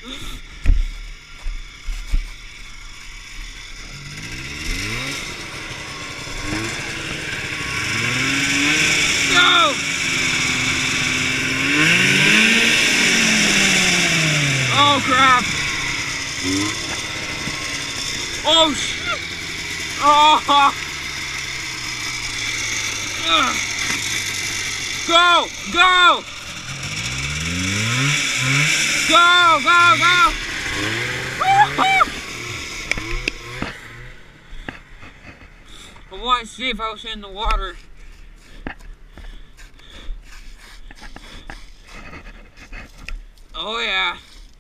Go! Oh crap! Oh shit! Oh! Go! Go! Go! Go! Go! I want to see if I was in the water. Oh yeah.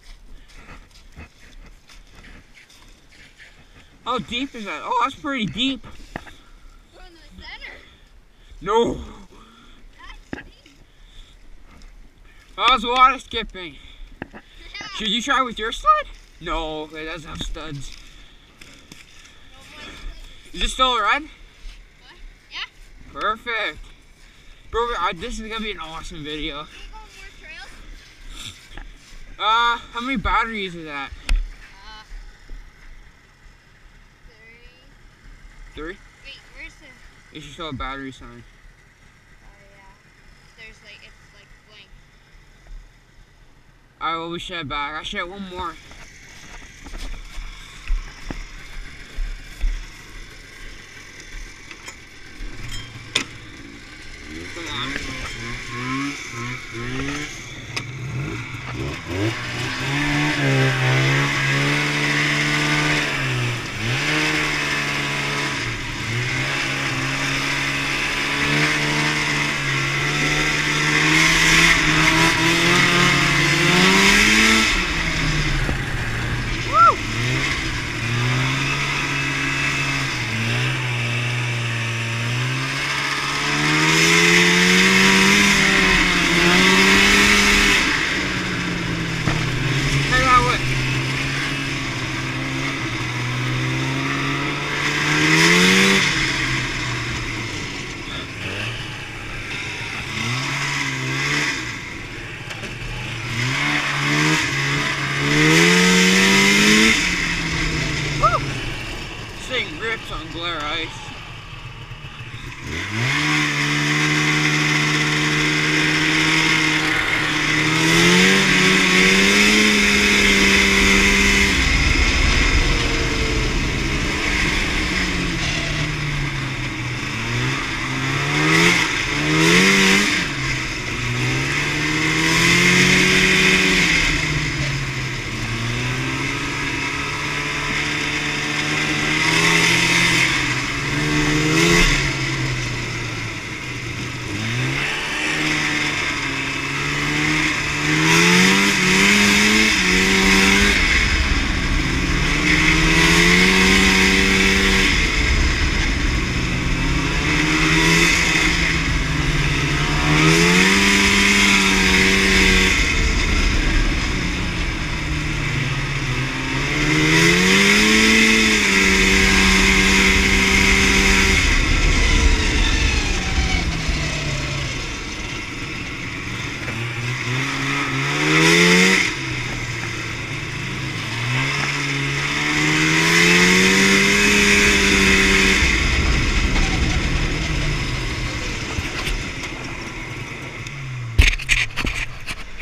How deep is that? Oh, that's pretty deep. We're in the center. No. That's deep. I was water skipping. Should you try with your sled? No, it doesn't have studs. Is it still red? What? Yeah. Perfect. Bro, this is gonna be an awesome video. Can we go on more trails? How many batteries is that? 3. 3? Wait, where's the... It should show a battery sign. Oh yeah. There's like, it's like blank. Alright, well we should head back. I should have one more.